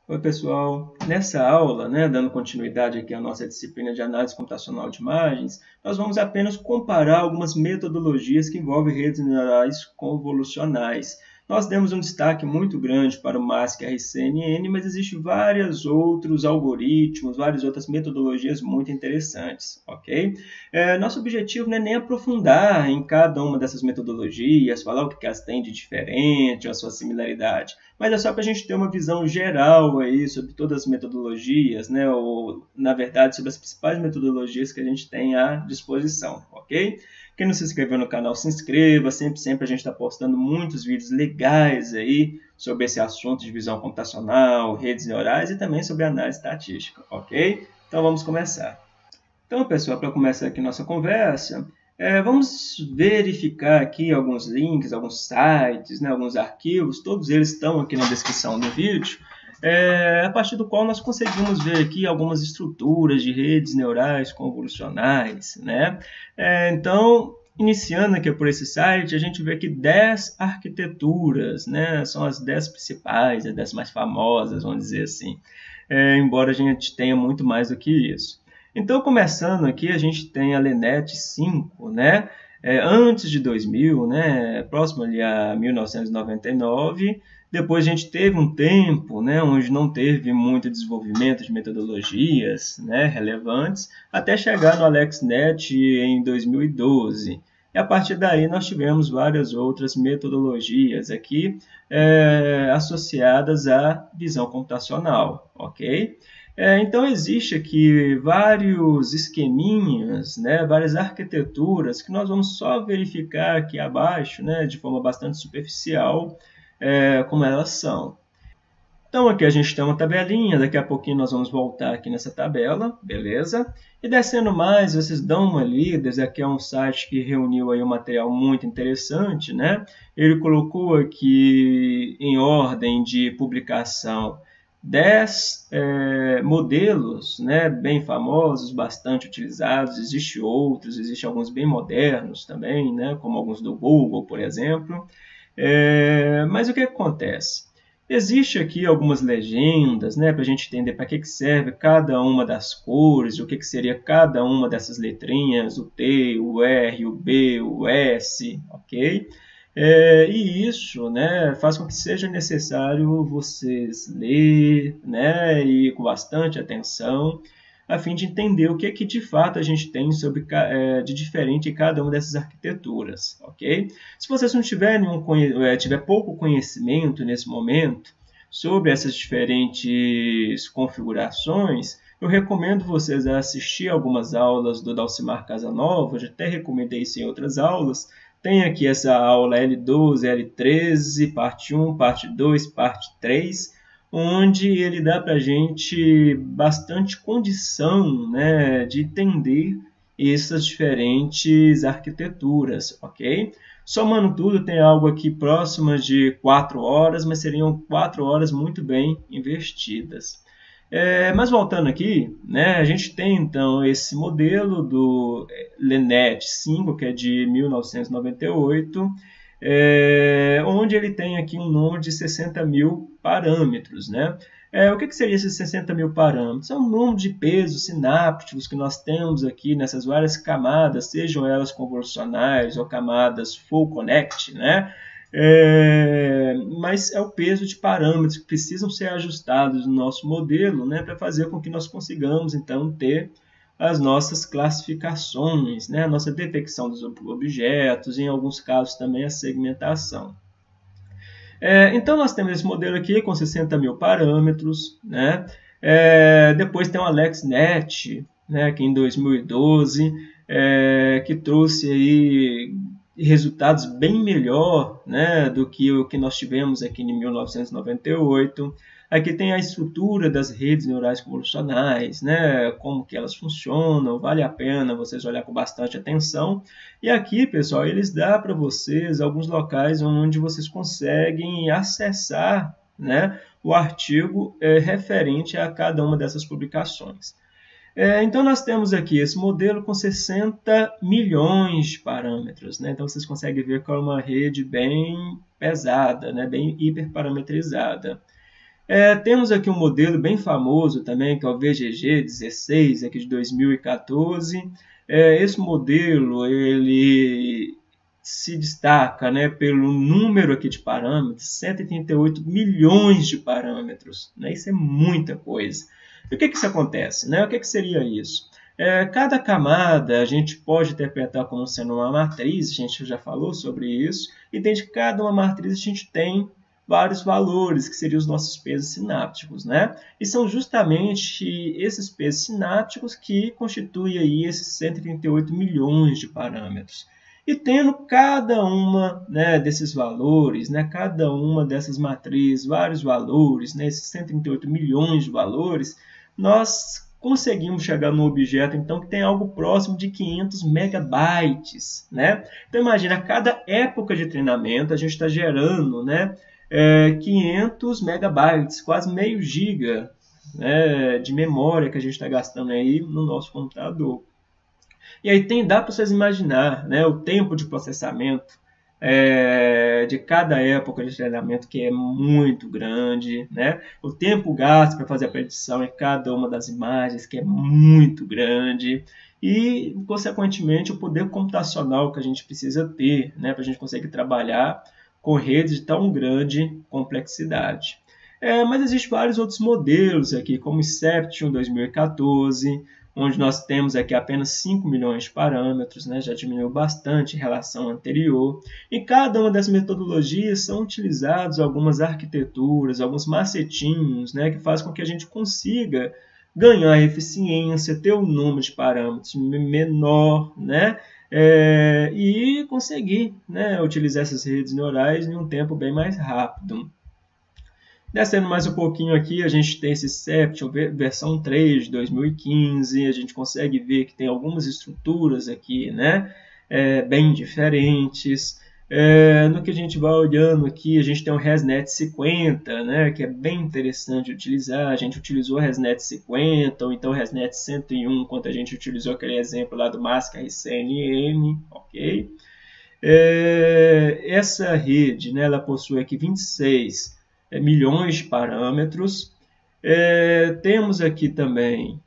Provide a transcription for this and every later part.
Oi pessoal, nessa aula, dando continuidade aqui à nossa disciplina de análise computacional de imagens, nós vamos apenas comparar algumas metodologias que envolvem redes neurais convolucionais. Nós demos um destaque muito grande para o MASC e RCNN, mas existem vários outros algoritmos, várias outras metodologias muito interessantes, ok? Nosso objetivo não é nem aprofundar em cada uma dessas metodologias, falar o que elas têm de diferente, a sua similaridade, mas é só para a gente ter uma visão geral aí sobre todas as metodologias, ou, na verdade, sobre as principais metodologias que a gente tem à disposição, ok? Quem não se inscreveu no canal, se inscreva, sempre a gente está postando muitos vídeos legais aí sobre esse assunto de visão computacional, redes neurais e também sobre análise estatística, ok? Então vamos começar. Então, pessoal, para começar aqui nossa conversa, vamos verificar aqui alguns links, alguns sites, alguns arquivos, todos eles estão aqui na descrição do vídeo, a partir do qual nós conseguimos ver aqui algumas estruturas de redes neurais convolucionais, então, iniciando aqui por esse site, a gente vê aqui 10 arquiteturas, são as 10 principais, as 10 mais famosas, vamos dizer assim, embora a gente tenha muito mais do que isso. Então, começando aqui, a gente tem a LeNet 5, antes de 2000, próximo ali a 1999. Depois a gente teve um tempo, onde não teve muito desenvolvimento de metodologias, relevantes, até chegar no AlexNet em 2012. E a partir daí nós tivemos várias outras metodologias aqui associadas à visão computacional, ok? Então, existe aqui vários esqueminhas, várias arquiteturas que nós vamos só verificar aqui abaixo, de forma bastante superficial, como elas são. Então, aqui a gente tem uma tabelinha, daqui a pouquinho nós vamos voltar aqui nessa tabela, beleza? E descendo mais, vocês dão uma lida, esse aqui é um site que reuniu aí um material muito interessante, Ele colocou aqui em ordem de publicação 10 modelos bem famosos, bastante utilizados, existem outros, existem alguns bem modernos também, como alguns do Google, por exemplo. Mas o que acontece? Existe aqui algumas legendas para a gente entender para que serve cada uma das cores, o que seria cada uma dessas letrinhas, o T, o R, o B, o S, ok? E isso faz com que seja necessário vocês ler e com bastante atenção, a fim de entender o que de fato a gente tem sobre, de diferente em cada uma dessas arquiteturas, ok? Se vocês não tiverem tiver pouco conhecimento nesse momento sobre essas diferentes configurações, eu recomendo vocês a assistir algumas aulas do Dalcimar Casanova, eu já até recomendei isso em outras aulas. Tem aqui essa aula L12, L13, parte 1, parte 2, parte 3, onde ele dá para a gente bastante condição de entender essas diferentes arquiteturas, ok? Somando tudo, tem algo aqui próximo de 4 horas, mas seriam 4 horas muito bem investidas. Mas voltando aqui, a gente tem então esse modelo do LeNet 5, que é de 1998, onde ele tem aqui um número de 60 mil parâmetros. O que seria esses 60 mil parâmetros? É um número de pesos sinápticos que nós temos aqui nessas várias camadas, sejam elas convolucionais ou camadas full connect, mas é o peso de parâmetros que precisam ser ajustados no nosso modelo para fazer com que nós consigamos então ter as nossas classificações, a nossa detecção dos objetos, em alguns casos também a segmentação. Então nós temos esse modelo aqui com 60 mil parâmetros, depois tem o AlexNet, que em 2012 que trouxe aí resultados bem melhor do que o que nós tivemos aqui em 1998. Aqui tem a estrutura das redes neurais convolucionais, como que elas funcionam, vale a pena vocês olhar com bastante atenção. E aqui, pessoal, eles dão para vocês alguns locais onde vocês conseguem acessar o artigo referente a cada uma dessas publicações. Então, nós temos aqui esse modelo com 60 milhões de parâmetros. Então, vocês conseguem ver que é uma rede bem pesada, bem hiperparametrizada. Temos aqui um modelo bem famoso também, que é o VGG16, aqui de 2014. Esse modelo ele se destaca, né, pelo número aqui de parâmetros, 138 milhões de parâmetros. Né? Isso é muita coisa. E o que isso acontece? Né? O que seria isso? Cada camada a gente pode interpretar como sendo uma matriz, a gente já falou sobre isso, e dentro de cada uma matriz a gente tem vários valores, que seriam os nossos pesos sinápticos, né? E são justamente esses pesos sinápticos que constituem aí esses 138 milhões de parâmetros. E tendo cada uma, né, desses valores, né, cada uma dessas matrizes, vários valores, né, esses 138 milhões de valores, nós conseguimos chegar no objeto, então, que tem algo próximo de 500 megabytes, né? Então, imagina, a cada época de treinamento, a gente está gerando, né, 500 megabytes, quase meio giga, né, de memória que a gente está gastando aí no nosso computador. E aí dá para vocês imaginar, né, o tempo de processamento de cada época de treinamento, que é muito grande, né? O tempo gasto para fazer a predição em cada uma das imagens, que é muito grande, e, consequentemente, o poder computacional que a gente precisa ter, né, para a gente conseguir trabalhar com redes de tão grande complexidade. Mas existem vários outros modelos aqui, como o Inception 2014, onde nós temos aqui apenas 5 milhões de parâmetros, né? Já diminuiu bastante em relação à anterior. Em cada uma dessas metodologias são utilizados algumas arquiteturas, alguns macetinhos, né? Que fazem com que a gente consiga ganhar eficiência, ter um número de parâmetros menor, né? E conseguir, né, utilizar essas redes neurais em um tempo bem mais rápido. Descendo mais um pouquinho aqui, a gente tem esse Inception versão 3 de 2015, a gente consegue ver que tem algumas estruturas aqui, né, bem diferentes. No que a gente vai olhando aqui, a gente tem o ResNet 50, né, que é bem interessante de utilizar. A gente utilizou o ResNet 50, ou então o ResNet 101, quando a gente utilizou aquele exemplo lá do MASC RCNN, ok? Essa rede, né, ela possui aqui 26 milhões de parâmetros. Temos aqui também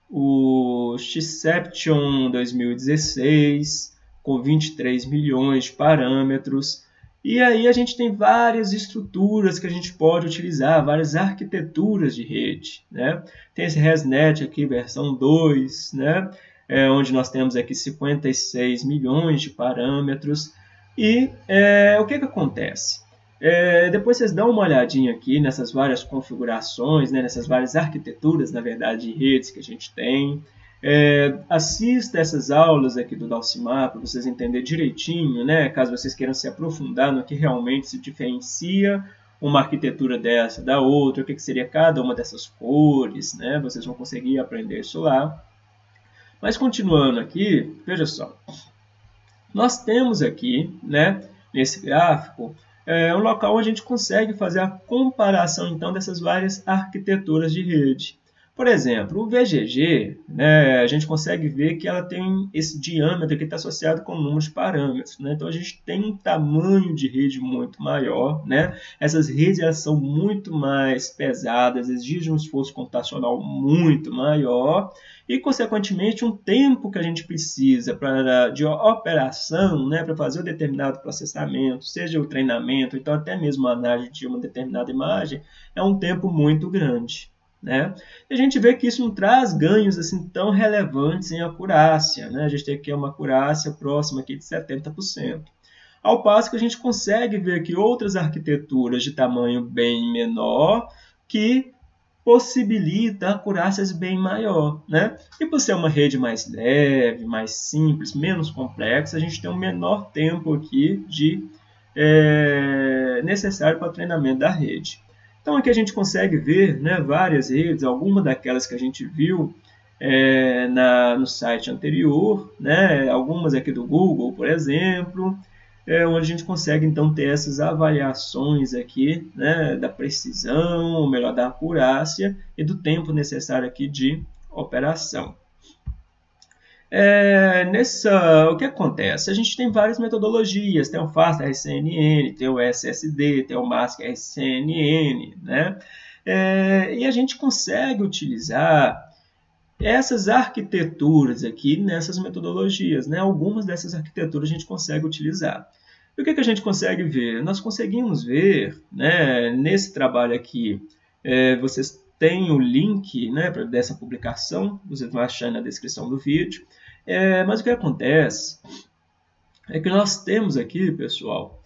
o Xception 2016, com 23 milhões de parâmetros. E aí a gente tem várias estruturas que a gente pode utilizar, várias arquiteturas de rede, né? Tem esse ResNet aqui, versão 2, né? Onde nós temos aqui 56 milhões de parâmetros. E o que acontece? Depois vocês dão uma olhadinha aqui nessas várias configurações, né, nessas várias arquiteturas, na verdade, de redes que a gente tem. Assista essas aulas aqui do Dalcimar para vocês entenderem direitinho, né, caso vocês queiram se aprofundar no que realmente se diferencia uma arquitetura dessa da outra, o que seria cada uma dessas cores, né, vocês vão conseguir aprender isso lá. Mas continuando aqui, veja só, nós temos aqui, né, nesse gráfico, um local onde a gente consegue fazer a comparação, então, dessas várias arquiteturas de rede. Por exemplo, o VGG, né, a gente consegue ver que ela tem esse diâmetro que está associado com o número de parâmetros. Né? Então, a gente tem um tamanho de rede muito maior. Né? Essas redes elas são muito mais pesadas, exigem um esforço computacional muito maior e, consequentemente, um tempo que a gente precisa de operação, né, para fazer um determinado processamento, seja o treinamento, então até mesmo a análise de uma determinada imagem, é um tempo muito grande. Né? E a gente vê que isso não traz ganhos assim tão relevantes em acurácia. Né? A gente tem aqui uma acurácia próxima aqui de 70%. Ao passo que a gente consegue ver aqui outras arquiteturas de tamanho bem menor que possibilita acurácias bem maior. Né? E por ser uma rede mais leve, mais simples, menos complexa, a gente tem um menor tempo aqui necessário para o treinamento da rede. Então, aqui a gente consegue ver, né, várias redes, algumas daquelas que a gente viu no site anterior, né, algumas aqui do Google, por exemplo, onde a gente consegue, então, ter essas avaliações aqui, né, da precisão, ou melhor, da acurácia e do tempo necessário aqui de operação. O que acontece? A gente tem várias metodologias, tem o FAST RCNN, tem o SSD, tem o MASC RCNN, né? E a gente consegue utilizar essas arquiteturas aqui nessas metodologias, né? Algumas dessas arquiteturas a gente consegue utilizar. E o que a gente consegue ver? Nós conseguimos ver, né, nesse trabalho aqui, vocês têm o link, né, dessa publicação, vocês vão achar na descrição do vídeo. Mas o que acontece é que nós temos aqui, pessoal,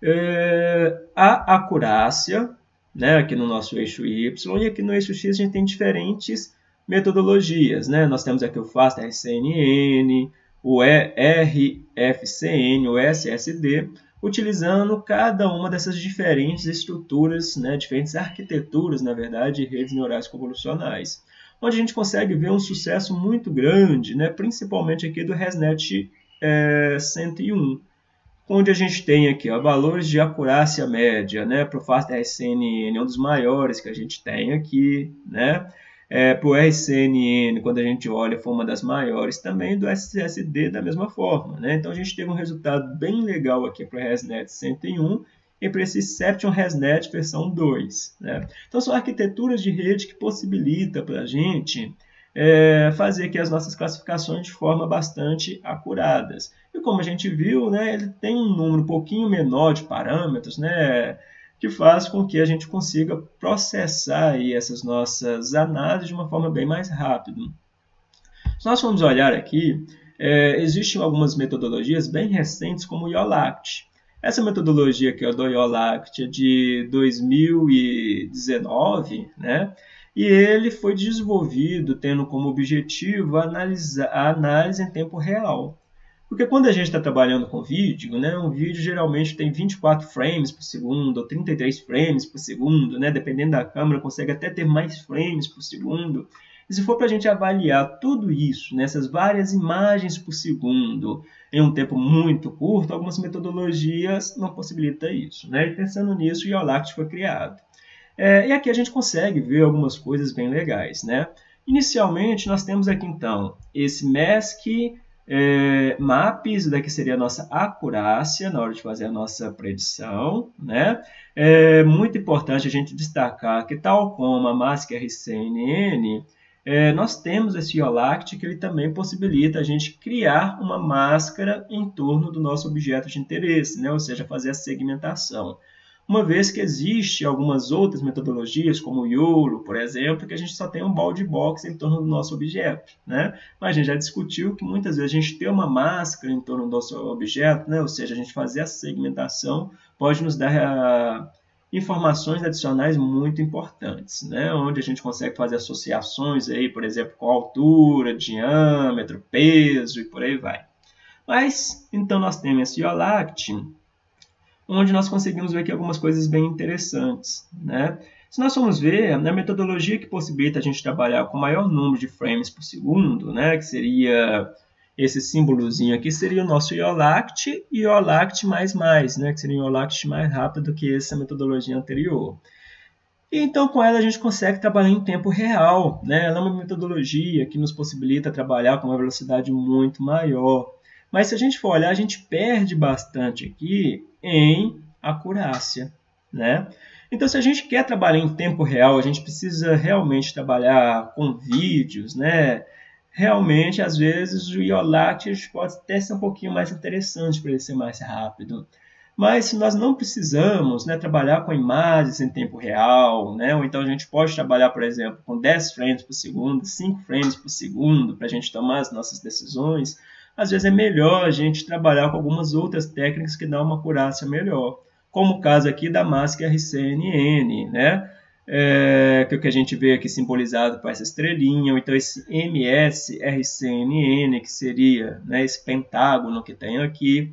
a acurácia, né, aqui no nosso eixo Y, e aqui no eixo X a gente tem diferentes metodologias, né? Nós temos aqui o FAST-RCNN, o RFCN, o SSD, utilizando cada uma dessas diferentes estruturas, né, diferentes arquiteturas, na verdade, de redes neurais convolucionais, onde a gente consegue ver um sucesso muito grande, né, principalmente aqui do ResNet 101, onde a gente tem aqui valores de acurácia média, né, para o FAST-RCNN, um dos maiores que a gente tem aqui, né? Para o RCNN, quando a gente olha, foi uma das maiores também, do SSD da mesma forma, né? Então a gente teve um resultado bem legal aqui para o ResNet 101 e para esse Seption ResNet versão 2, né? Então são arquiteturas de rede que possibilitam para a gente fazer aqui as nossas classificações de forma bastante acuradas. E como a gente viu, né, ele tem um número um pouquinho menor de parâmetros, né, que faz com que a gente consiga processar aí essas nossas análises de uma forma bem mais rápida. Se nós formos olhar aqui, existem algumas metodologias bem recentes, como o IOLACT. Essa metodologia aqui, do IOLACT, é de 2019, né? E ele foi desenvolvido tendo como objetivo a análise em tempo real. Porque quando a gente está trabalhando com vídeo, né, um vídeo geralmente tem 24 frames por segundo, ou 33 frames por segundo, né, dependendo da câmera, consegue até ter mais frames por segundo. E se for para a gente avaliar tudo isso, nessas várias imagens por segundo, em um tempo muito curto, algumas metodologias não possibilitam isso, né? E pensando nisso, o IOLACT foi criado. E aqui a gente consegue ver algumas coisas bem legais, né? Inicialmente, nós temos aqui, então, esse MESC, MAP, isso daqui seria a nossa acurácia na hora de fazer a nossa predição, né? É muito importante a gente destacar que, tal como a máscara RCNN, nós temos esse IOLACT que ele também possibilita a gente criar uma máscara em torno do nosso objeto de interesse, né? Ou seja, fazer a segmentação. Uma vez que existe algumas outras metodologias, como o YOLO, por exemplo, que a gente só tem um balde box em torno do nosso objeto, né? Mas a gente já discutiu que muitas vezes a gente ter uma máscara em torno do nosso objeto, né? Ou seja, a gente fazer a segmentação pode nos dar informações adicionais muito importantes, né? Onde a gente consegue fazer associações aí, por exemplo, com altura, diâmetro, peso e por aí vai. Mas, então, nós temos esse IOLACT, onde nós conseguimos ver aqui algumas coisas bem interessantes, né? Se nós formos ver, na metodologia que possibilita a gente trabalhar com o maior número de frames por segundo, né, que seria esse símbolozinho aqui, seria o nosso IOLACT e IOLACT++, né, que seria o IOLACT mais rápido do que essa metodologia anterior. E então, com ela, a gente consegue trabalhar em tempo real, né? Ela é uma metodologia que nos possibilita trabalhar com uma velocidade muito maior. Mas se a gente for olhar, a gente perde bastante aqui em acurácia, né? Então, se a gente quer trabalhar em tempo real, a gente precisa realmente trabalhar com vídeos, né? Realmente, às vezes, o IOLACT pode até ser um pouquinho mais interessante para ele ser mais rápido. Mas se nós não precisamos, né, trabalhar com imagens em tempo real, né, ou então a gente pode trabalhar, por exemplo, com 10 frames por segundo, 5 frames por segundo, para a gente tomar as nossas decisões, às vezes é melhor a gente trabalhar com algumas outras técnicas que dão uma acurácia melhor, como o caso aqui da máscara RCNN, né, que é o que a gente vê aqui simbolizado por essa estrelinha, ou então esse MS-RCNN, que seria, né, esse pentágono que tem aqui.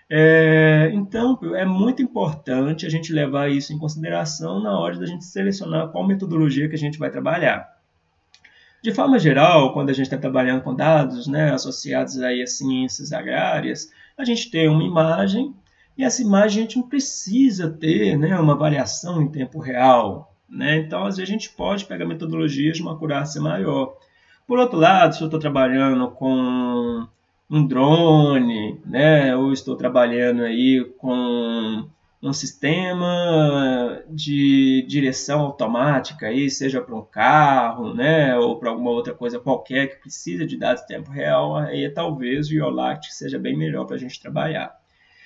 Então, é muito importante a gente levar isso em consideração na hora da gente selecionar qual metodologia que a gente vai trabalhar. De forma geral, quando a gente está trabalhando com dados, né, associados aí a ciências agrárias, a gente tem uma imagem, e essa imagem a gente não precisa ter, né, uma variação em tempo real, né? Então, às vezes, a gente pode pegar metodologias de uma acurácia maior. Por outro lado, se eu estou trabalhando com um drone, né, ou estou trabalhando aí com um sistema de direção automática, aí, seja para um carro, né, ou para alguma outra coisa qualquer que precisa de dados em tempo real, aí talvez o IOLACT seja bem melhor para a gente trabalhar.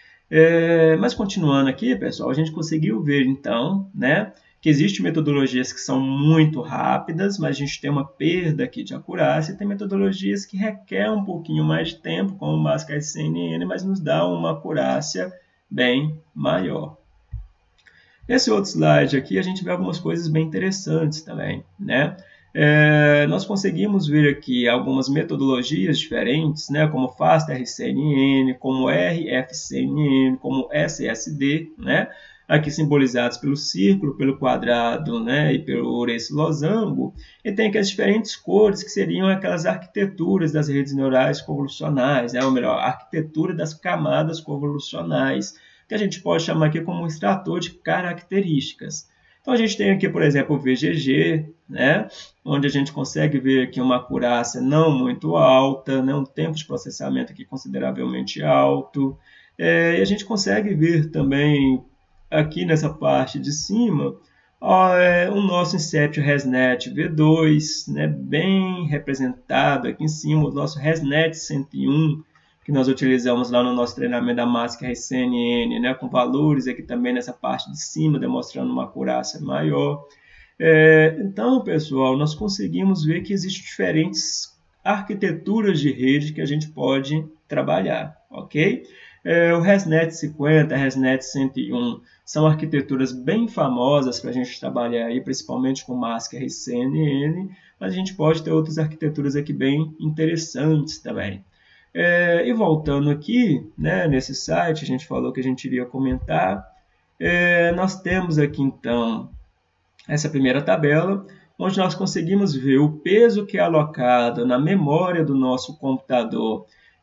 Mas continuando aqui, pessoal, a gente conseguiu ver então, né, que existem metodologias que são muito rápidas, mas a gente tem uma perda aqui de acurácia, e tem metodologias que requerem um pouquinho mais de tempo, como o MASC-RCNN, mas nos dá uma acurácia bem maior. Nesse outro slide aqui, a gente vê algumas coisas bem interessantes também, né? Nós conseguimos ver aqui algumas metodologias diferentes, né, como FAST-RCNN, como RFCNN, como SSD, né, aqui simbolizados pelo círculo, pelo quadrado, né, e por esse losango, e tem aqui as diferentes cores, que seriam aquelas arquiteturas das redes neurais convolucionais, né, ou melhor, a arquitetura das camadas convolucionais, que a gente pode chamar aqui como um extrator de características. Então, a gente tem aqui, por exemplo, o VGG, né, onde a gente consegue ver aqui uma acurácia não muito alta, né, um tempo de processamento aqui consideravelmente alto. E a gente consegue ver também, aqui nessa parte de cima, o nosso Inception ResNet V2, né, bem representado aqui em cima, o nosso ResNet 101, que nós utilizamos lá no nosso treinamento da MASC-RCNN, né, com valores aqui também nessa parte de cima, demonstrando uma acurácia maior. Então, pessoal, nós conseguimos ver que existem diferentes arquiteturas de rede que a gente pode trabalhar, ok? O ResNet 50, ResNet 101 são arquiteturas bem famosas para a gente trabalhar aí, principalmente com MASC-RCNN, mas a gente pode ter outras arquiteturas aqui bem interessantes também. E voltando aqui, né, nesse site, a gente falou que a gente iria comentar. Nós temos aqui, então, essa primeira tabela, onde nós conseguimos ver o peso que é alocado na memória do nosso computador,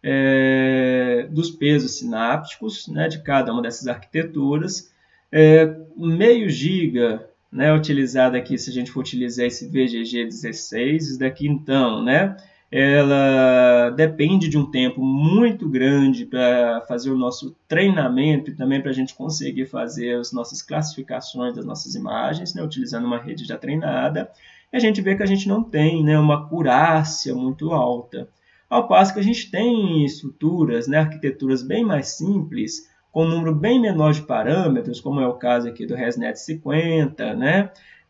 dos pesos sinápticos, né, de cada uma dessas arquiteturas. Meio giga, né, utilizado aqui, se a gente for utilizar esse VGG16, isso daqui, então, né, ela depende de um tempo muito grande para fazer o nosso treinamento e também para a gente conseguir fazer as nossas classificações das nossas imagens, né, utilizando uma rede já treinada. E a gente vê que a gente não tem, né, uma acurácia muito alta. Ao passo que a gente tem estruturas, né, arquiteturas bem mais simples, com um número bem menor de parâmetros, como é o caso aqui do ResNet 50, né,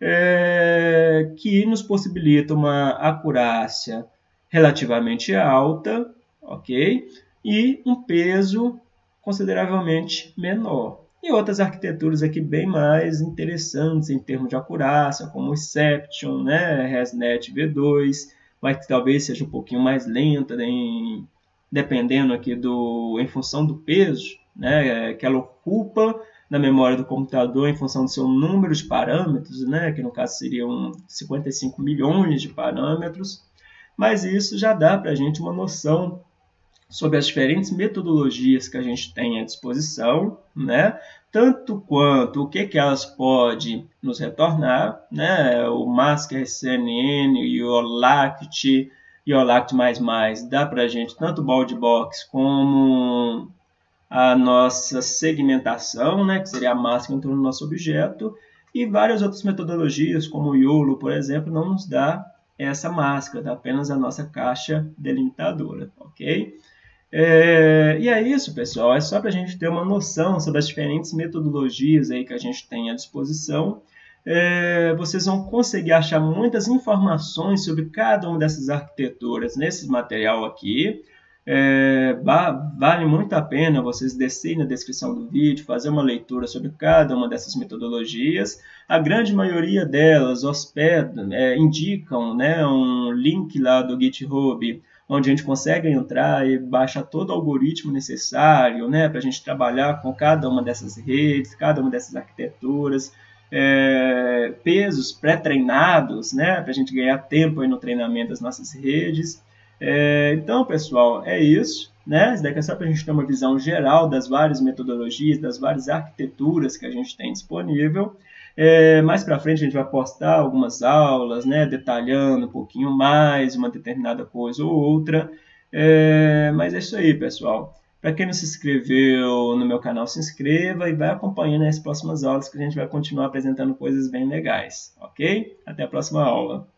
que nos possibilita uma acurácia relativamente alta, ok? E um peso consideravelmente menor. E outras arquiteturas aqui bem mais interessantes em termos de acurácia, como o Inception, né? ResNet V2, mas que talvez seja um pouquinho mais lenta, né? Dependendo aqui em função do peso, né? Que ela ocupa na memória do computador em função do seu número de parâmetros, né? Que no caso seriam 55 milhões de parâmetros. Mas isso já dá para a gente uma noção sobre as diferentes metodologias que a gente tem à disposição, né? Tanto quanto o que elas podem nos retornar, né? O MASC-RCNN, o IOLACT, IOLACT++, dá para a gente tanto o Bound Box como a nossa segmentação, né? Que seria a máscara em torno do nosso objeto, e várias outras metodologias, como o YOLO, por exemplo, não nos dá essa máscara, dá apenas a nossa caixa delimitadora, ok? E é isso, pessoal, é só para a gente ter uma noção sobre as diferentes metodologias aí que a gente tem à disposição. Vocês vão conseguir achar muitas informações sobre cada uma dessas arquiteturas nesse material aqui. Vale muito a pena vocês descerem na descrição do vídeo, fazer uma leitura sobre cada uma dessas metodologias. A grande maioria delas hospedam, indicam, né, um link lá do GitHub, onde a gente consegue entrar e baixar todo o algoritmo necessário, né, para a gente trabalhar com cada uma dessas redes, cada uma dessas arquiteturas, pesos pré-treinados, né, para a gente ganhar tempo aí no treinamento das nossas redes. Então, pessoal, é isso, né? Isso daqui é só para a gente ter uma visão geral das várias metodologias, das várias arquiteturas que a gente tem disponível. Mais para frente a gente vai postar algumas aulas, né, detalhando um pouquinho mais uma determinada coisa ou outra. Mas é isso aí, pessoal. Para quem não se inscreveu no meu canal, se inscreva e vai acompanhando as próximas aulas que a gente vai continuar apresentando coisas bem legais, ok? Até a próxima aula.